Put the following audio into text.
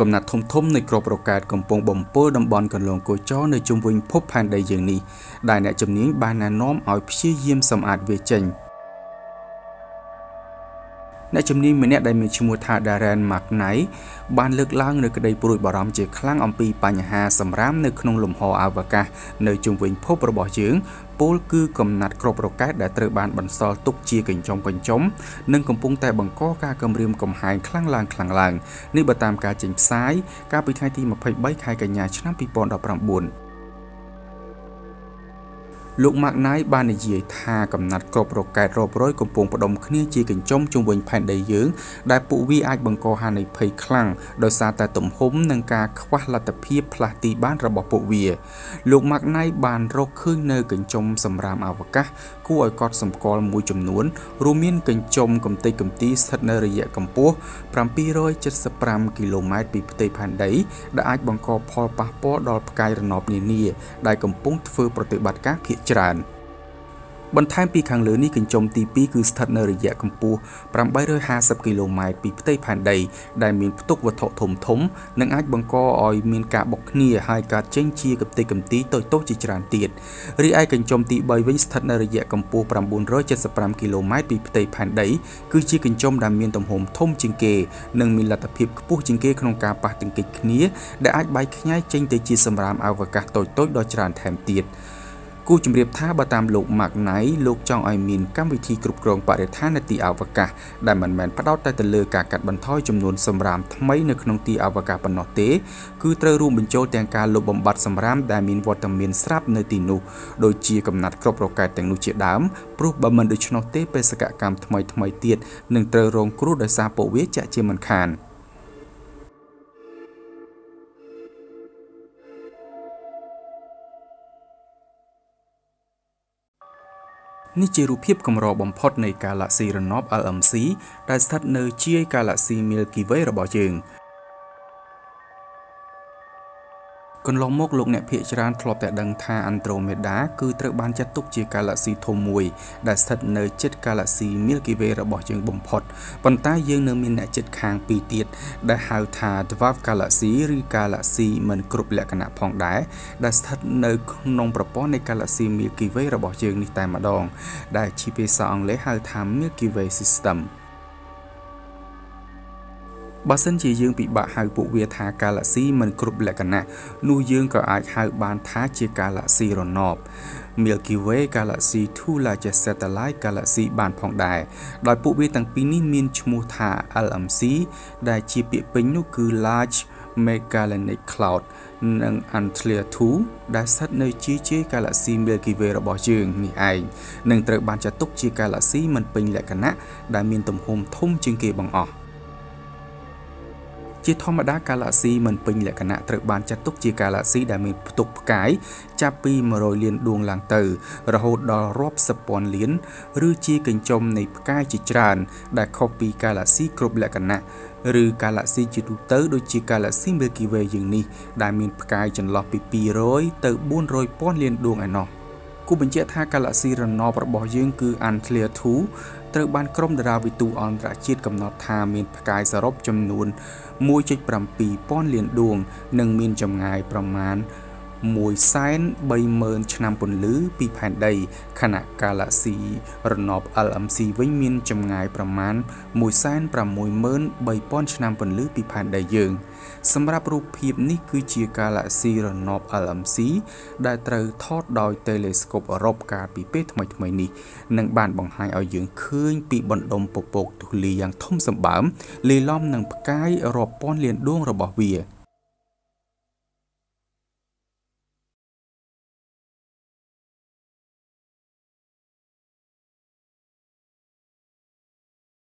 កំណាត់ធំៗនៃក្របរកាតកំពុងបំពុលតំបន់កន្លងគោចរនៅជុំវិញភពផែនដីយើងនេះដែលអ្នកជំនាញបានណែនាំឲ្យព្យាយាមសម្អាតវាចេញអ្នកជំនាញម្នាក់ដែលមានឈ្មោះថា Darren McKnight បានលើកឡើងនូវក្តីព្រួយបារម្ភជាខ្លាំងអំពីបញ្ហាសម្រាមនៅក្នុងលំហអវកាសនៅជុំវិញភពរបស់យើងពលគឺកំណាត់ក្របរកាតដែលត្រូវបានបន្សល់ទុកជាកញ្ចុំនិងកំពុងតែបង្កការគំរាមកំហែងខ្លាំងឡើងនេះបើតាមការចេញផ្សាយកាលពីថ្ងៃទី23ខែកញ្ញាឆ្នាំ2019លោក McKnight បាននិយាយថាកំណាត់ក្របរកាតរាប់រយកំពុងផ្ដុំគ្នាជាកញ្ចុំជុំវិញផែនដីយើងដែលពួកវាអាចបង្កហានិភ័យខ្លាំងដោយសារតែទំហំនិងការខ្វះលទ្ធភាពផ្លាស់ទីបានរបស់ពួកវាលោក McKnight បានរកឃើញនៅកញ្ចុំសម្រាមអវកាសគួរឲ្យកត់សម្គាល់មួយចំនួនរួមមានកញ្ចុំកំទេចកំទីស្ថិតនៅរយៈកម្ពស់775គីឡូម៉ែត្រពីផ្ទៃផែនដីដែលអាចបង្កផលប៉ះពាល់ដល់ផ្កាយរណបនានាដែលកំពុងធ្វើប្រតិបត្តិការភាគច្រើនបន្ថែមពីខាងលើនេះកញ្ចុំទី2គឺស្ថិតនៅរយៈកម្ពស់850គីឡូម៉ែត្រពីផ្ទៃផែនដីដែលមានផ្ទុកវត្ថុធំនិងអាចបង្កឲ្យមានការបុកគ្នាហើយកើតចេញជាកំទេចកំទីតូចជាច្រើនទៀតរីឯកញ្ចុំទី3វិញស្ថិតនៅរយៈកម្ពស់975គីឡូម៉ែត្រពីផ្ទៃផែនដីគឺជាកញ្ចុំដែលមានទំហំធំជាងគេនិងមានលទ្ធភាពខ្ពស់ជាងគេក្នុងការប៉ះទង្គិចគ្នាដែលអាចបែកខ្ញែកចេញទៅជាសម្រាមអវកាសតូចដ៏ច្រើនថែមទៀតគូជំរាបថាបើតាមលោក McKnight លោកចង់ឲ្យមានកម្មវិធីគ្រប់គ្រងបរិស្ថាននៅទីអវកាសដែលមិនមែនផ្ដោតតែទៅលើការកាត់បន្ថយចំនួនសម្រាមថ្មីនៅក្នុងទីអវកាសប៉ុណ្ណោះទេគឺត្រូវរួមបញ្ចូលទាំងការលុបបំបាត់សម្រាមដែលមានវត្តមានស្រាប់នៅទីនោះដូចជាកំណាត់ក្របរកាតទាំងនោះជាដើមព្រោះបើមិនដូច្នោះទេបេសកកម្មថ្មីទៀតនឹងត្រូវរងគ្រោះដោយសារពួកវាចាក់ជាមិនខាននេះជារូបភាពកម្របំផុតនៃកាឡាក់ស៊ីរណប LMC ដែលស្ថិតនៅជាយកាឡាក់ស៊ី Milky Way របស់យើងកន្លងមកលោកអ្នកភាគច្រើនធ្លាប់តែដឹងថា Andromeda គឺត្រូវបានចាត់ទុកជាកាឡាក់ស៊ីធំមួយដែលស្ថិតនៅជិតកាឡាក់ស៊ី Milky Way របស់យើងបំផុតប៉ុន្តែយើងនៅមានអ្នកជិតខាងពីរទៀតដែលហៅថា Dwarf Galaxy ឬកាឡាក់ស៊ីមិនគ្រប់លក្ខណៈផងដែរដែលស្ថិតនៅក្នុងប្រព័ន្ធនៃកាឡាក់ស៊ី Milky Way របស់យើងនេះតែម្ដងដែលជាភាសាអង់គ្លេសហៅថា Milky Way Systemបើសិនជាយើងពិបាកហៅពួកវាថាកាឡាក់ស៊ីមិនគ្រប់លក្ខណៈនោះយើងក៏អាចហៅបានថាជាកាឡាក់ស៊ីរណប Milky Way Galaxy Two Largest Satellite Galaxy បានផងដែរដោយពួកវាទាំងពីរនេះមានឈ្មោះថា LMC ដែលជាពាក្យពេញនោះគឺ Large Magellanic Cloud និង Antlia 2ដែលស្ថិតនៅជាកាឡាក់ស៊ី Milky Way របស់យើងនេះឯងនឹងត្រូវបានចាត់ទុកជាកាឡាក់ស៊ីមិនពេញលក្ខណៈដែលមានទំហំធំជាងគេបង្អស់ជាធម្មតាកាឡាក់ស៊ីមិនពេញលក្ខណៈត្រូវបានចាត់ទុកជាកាឡាក់ស៊ីដែលមានផ្ទុកផ្កាយចាប់ពី100លានដួងឡើងទៅរហូតដល់រាប់សិបពាន់លានឬជាកញ្ចុំនៃផ្កាយជាច្រើនដែលខុសពីកាឡាក់ស៊ីគ្រប់លក្ខណៈឬកាឡាក់ស៊ីជាទូទៅដូចជាកាឡាក់ស៊ី Milky Way យើងនេះដែលមានផ្កាយចន្លោះពី200ទៅ400ពាន់លានដួងឯណោះគូបញ្ជាក់ថាកាឡាក់ស៊ីរណបរបស់យើងគឺ Antlia 2ត្រូវបានក្រុមតារាវិទូអន្តរជាតិកំណត់ថាមានផ្កាយសរុបចំនួន 1.7 ពាន់លានដួងនិងមានចម្ងាយប្រមាណ 130,000 ឆ្នាំពន្លឺពីផែនដីខណៈកាឡាក់ស៊ីរណប LMC វិញមានចម្ងាយប្រមាណ 163,000 ឆ្នាំពន្លឺពីផែនដីយើងសម្រាប់រូបភាពនេះគឺជាកាឡាក់ស៊ីរណប LMC ដែលត្រូវថតដោយ Telescope អឺរ៉ុបកាលពីពេលថ្មីនេះនិងបានបង្ហាញឲ្យយើងឃើញពីបណ្ដុំពពកទូលាយយ៉ាងធំសម្បើមលាយឡំនឹងផ្កាយរាប់ពាន់លានដួងរបស់វា